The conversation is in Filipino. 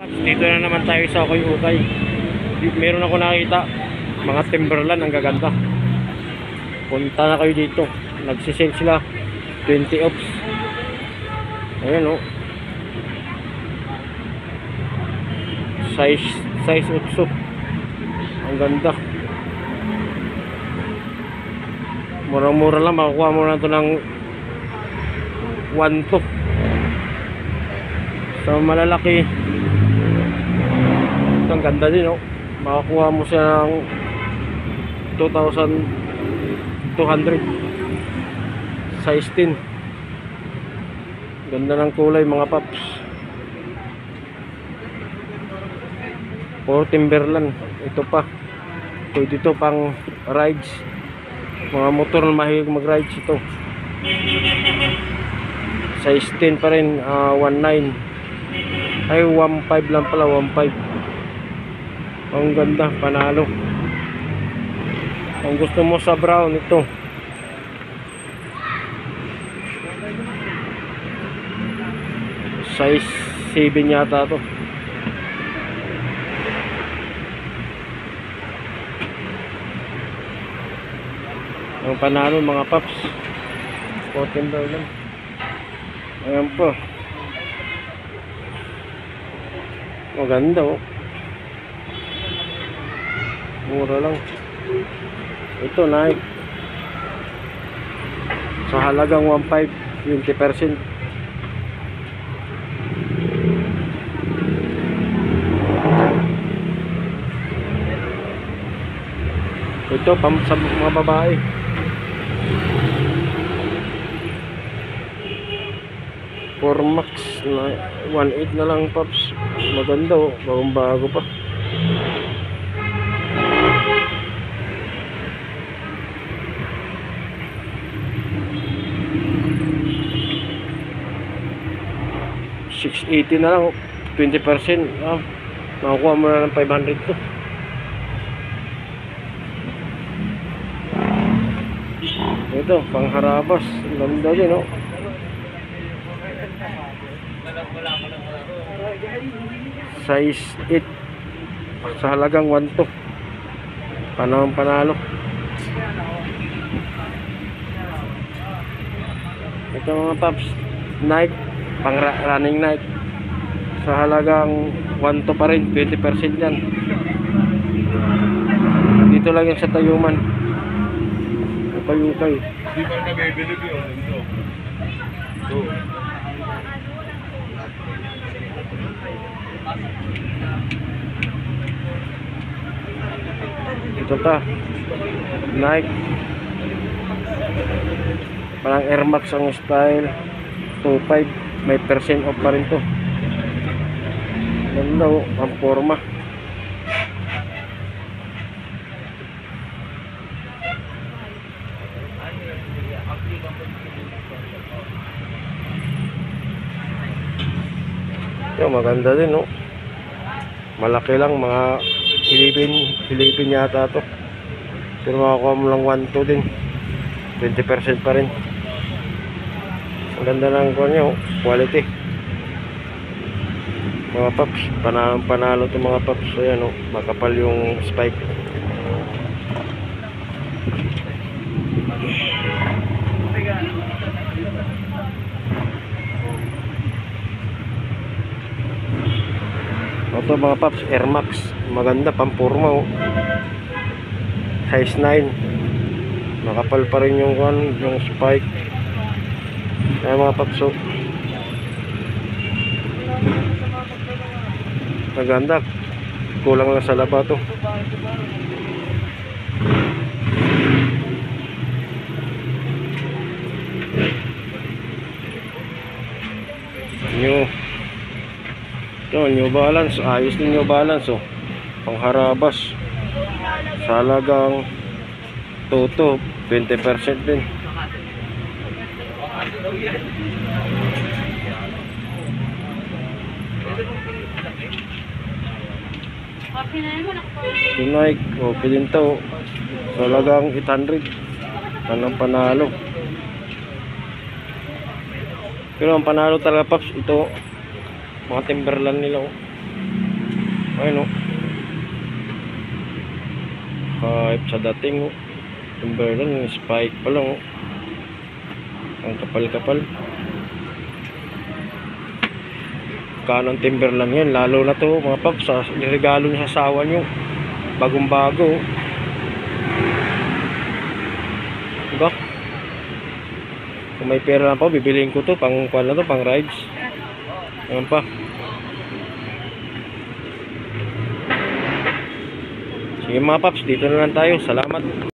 Dito na naman tayo sa ukay-ukay. Meron ako nakita mga Timberland, ang gaganda. Punta na kayo dito. Nagsisale sila 20 ops. Ayan o. Size 8. Ang ganda. Murang-mura lang, makakuha mo na ito ng 1.2. So malalaki. Ito ang ganda din, oh. Makakuha mo siya ng 2,200. Size 10. Ganda ng kulay, mga paps. Puro Timberland. Ito pa. Pwede ito pang rides. Mga motor na mahilig mag-rides ito. Size 10 pa rin, 1.9. Ay 1.5 lang pala, 1.5. Ang ganda, panalo. Kung gusto mo sa brown, ito. Size 7 yata to. Ang panalo, mga paps. 14 daw lang. Ayan po. Maganda, oh. Mura lang. Ito, Nike. Sa halagang 1.5, 20%. Ito, sa mga babae. Max na 1.8 na lang, paps. Maganda, oh. Bagong bago pa. $680 na lang, 20%. Makakuha mo na ng 500 to. Ito, pangharabas. Ganda din, oh. Size 8 sa halagang 1.2. Panalo. Ito, mga paps, Nike, pang running Nike, sa halagang 1.2 pa rin, 20% yan. Dito lang yan sa Tayuman. Ukay-ukay. Di ba na bibili yun? Ito. Ito pa, Nike, parang Air Max ang style, 2.5, may percent off pa rin to. Ganda, oh, ang forma. Ito, maganda din, oh. Malaki lang, mga Philippine yata to. Pero makakuha mo lang 1.2 din, 20% pa rin. Ang ganda ng quality. Mga paps, panalo to, mga paps. Ayan, oh, makapal yung spike. Ito, mga paps, Air Max. Maganda, pampurma, oh. Size 9. Makapal pa rin yung spike. Ayan, mga paps, oh. Maganda. Kulang lang sa laba to. New Balance. Ayos din New Balance, oh. Pangharabas. Sa halagang 20% din. Nike, okay din to. Sa halagang 800. Anong panalo. Pero ang panalo talaga, paps, ito mga Timberland nila, oh. Ayun, oh. Kahit sa dating, oh. Timberland, spike pa lang, oh. Ang kapal-kapal. Kanong Timberland yan, lalo na to mga paps, sa regalo niya sa asawa nyo, bagong bago, oh. Diba? Kung may pera na pa, bibiliin ko to pang kuwan na to, pang rides. Ayan pa. Sige mga paps, dito na lang tayo. Salamat.